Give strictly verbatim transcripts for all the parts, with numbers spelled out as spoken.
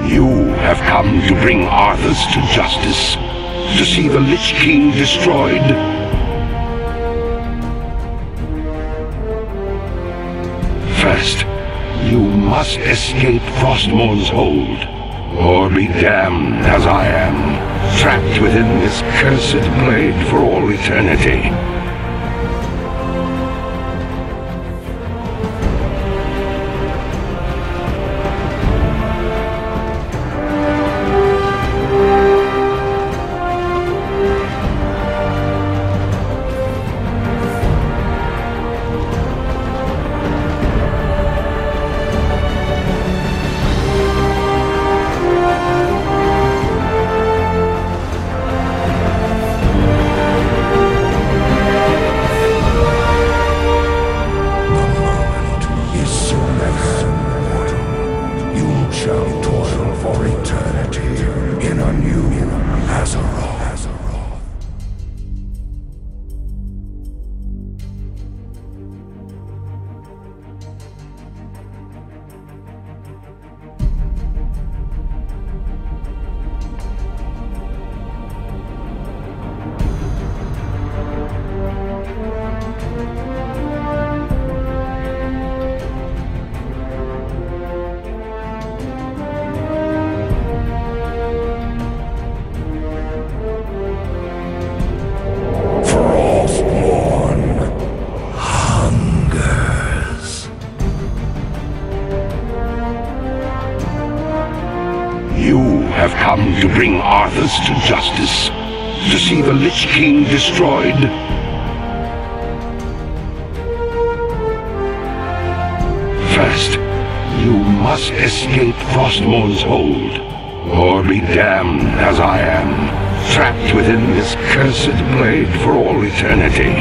You have come to bring Arthas to justice, to see the Lich King destroyed. First, you must escape Frostmourn's hold, or be damned as I am, trapped within this cursed blade for all eternity. Have come to bring Arthas to justice, to see the Lich King destroyed. First, you must escape Frostmourn's hold, or be damned as I am, trapped within this cursed blade for all eternity.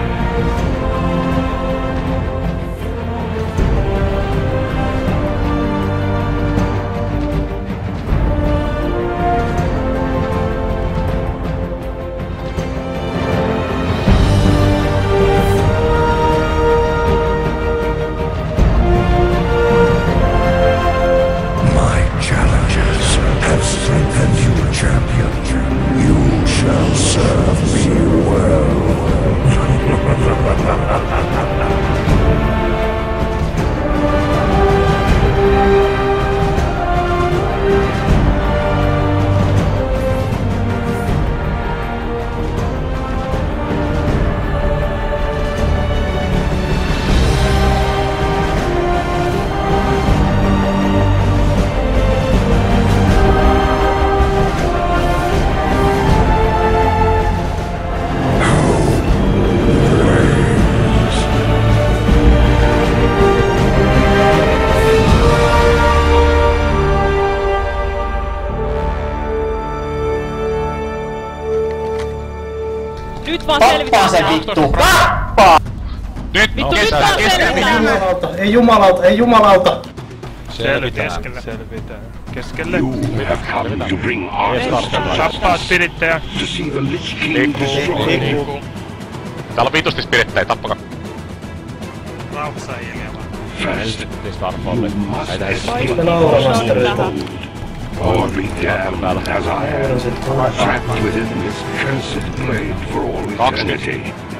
Tappaa se vittu! Tappaa! Nyt! Vittu, Kesä, nyt kesä, jumalauta, ei jumalauta, ei jumalauta! Selvitään, keskellä. selvitään. Keskelle. You have come to bring Arthas to Tappaa justice, spirittejä. to see the Lich King Liikkuu, destroyed. liikkuu. Täällä on vitusti spirittejä, tappaka. Rauhassa hiljaa vaan. First, you must escape Sitten nauramastereita. or be damned as I am, trapped within this cursed blade for all eternity.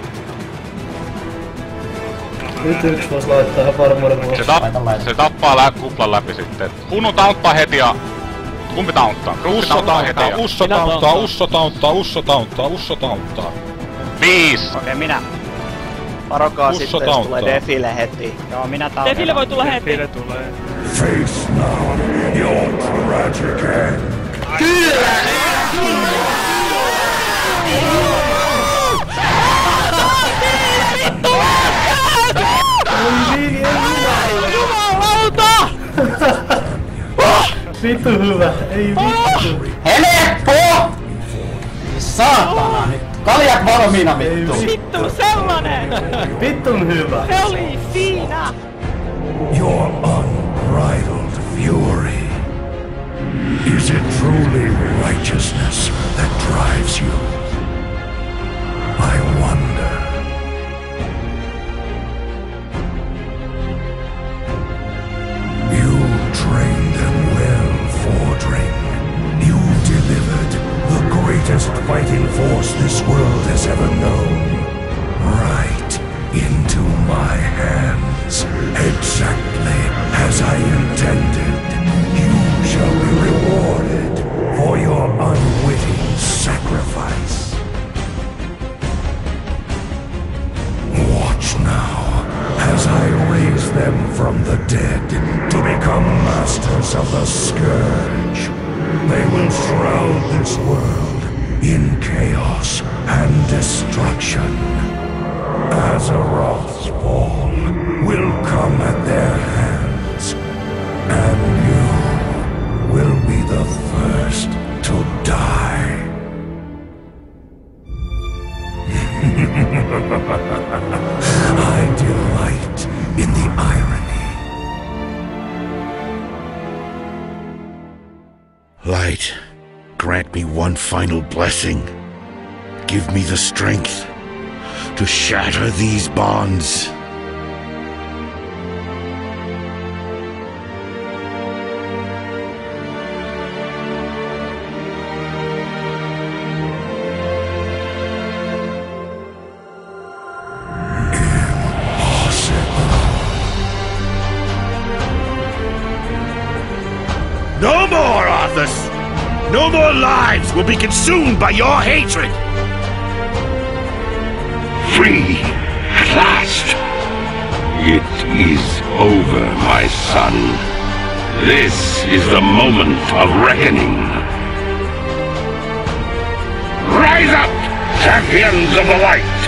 Nyt yks vois laittaa ihan varmuuden vuoksi. Se, tapp, se tappaa lä kuplan läpi sitten. Hunnu taunttaa heti ja... Kumpi taunttaa? Kumpi Usso taunttaa heti tauntaa, ja... Usso tauntaa, Usso tauntaa, Usso tauntaa, Usso tauntaa. Viis! Okei, minä. Varokaa Usso sitten, jos tauntaa. tulee defile heti. Joo, minä tauntaan. Defile voi tulla heti. Defile tulee. Face now your tragic end. Jumalauta! Vittu hyvä, ei vittu. Helppo! Saatana nyt. Kaljat valmiina vittu. Vittu sellanen! Vittun hyvä. Se oli siinä! Your unbridled fury. Is it truly righteousness that drives you? I wonder. You trained them well, Forge Exactly as I intended. You shall be rewarded for your unwitting sacrifice. Watch now as I raise them from the dead to become masters of the Scourge. They will shroud this world in chaos and destruction. Azeroth's fall will come at their hands, and you will be the first to die. I delight in the irony. Light, grant me one final blessing. Give me the strength to shatter these bonds. No more, Arthas! No more lives will be consumed by your hatred! Free at last. It is over, my son. This is the moment of reckoning. Rise up, champions of the light!